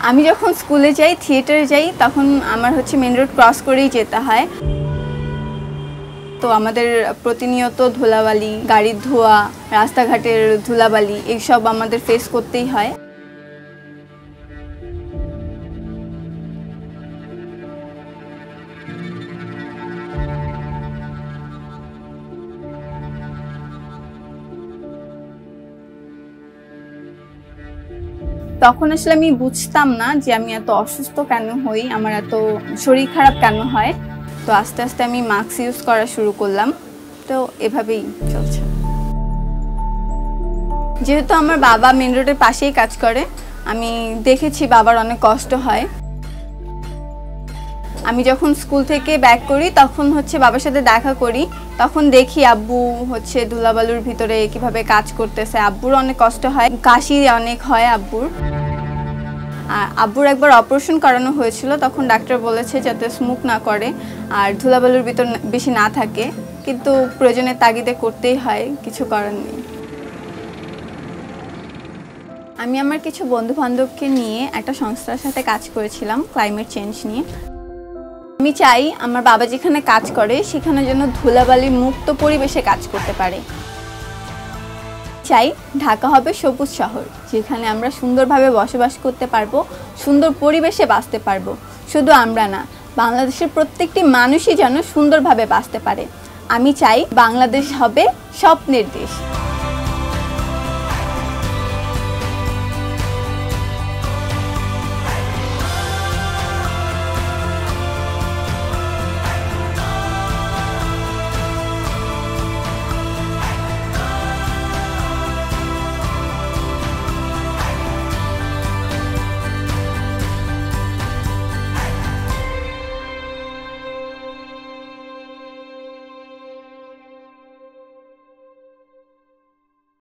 আমি যখন স্কুলে যাই, থিয়েটারে যাই, তখন আমার হচ্ছে মেন রোড ক্রস করেই যেতে হয়। তো আমাদের প্রতিনিয়ত ধুলাবালি, গাড়ির ধোঁয়া, রাস্তাঘাটের ধুলাবালি এইসব আমাদের ফেস করতেই হয়। তখন আসলে আমি বুঝতাম না যে আমি এত অসুস্থ কেন হই, আমার এত শরীর খারাপ কেন হয়। তো আস্তে আস্তে আমি মাস্ক ইউজ করা শুরু করলাম। তো এভাবেই চলছে। যেহেতু আমার বাবা মেন রোডের পাশেই কাজ করে, আমি দেখেছি বাবার অনেক কষ্ট হয়। আমি যখন স্কুল থেকে ব্যাক করি তখন হচ্ছে বাবার সাথে দেখা করি, তখন দেখি আব্বু হচ্ছে ধুলাবালুর ভিতরে কিভাবে কাজ করতেছে। আব্বুর অনেক কষ্ট হয়, কাশি অনেক হয় আব্বুর। আর আব্বুর একবার অপারেশন করানো হয়েছিল, তখন ডাক্তার বলেছে যাতে স্মোক না করে আর ধুলাবালুর ভিতর বেশি না থাকে, কিন্তু প্রয়োজনের তাগিদে করতেই হয়, কিছু করার নেই। আমি আমার কিছু বন্ধু বান্ধবকে নিয়ে একটা সংস্থার সাথে কাজ করেছিলাম ক্লাইমেট চেঞ্জ নিয়ে। আমি চাই আমার বাবা যেখানে কাজ করে সেখানে যেন ধুলাবালি মুক্ত পরিবেশে কাজ করতে পারে। চাই ঢাকা হবে সবুজ শহর, যেখানে আমরা সুন্দরভাবে বসবাস করতে পারবো, সুন্দর পরিবেশে বাঁচতে পারবো। শুধু আমরা না, বাংলাদেশের প্রত্যেকটি মানুষই যেন সুন্দরভাবে বাঁচতে পারে। আমি চাই বাংলাদেশ হবে স্বপ্নের দেশ।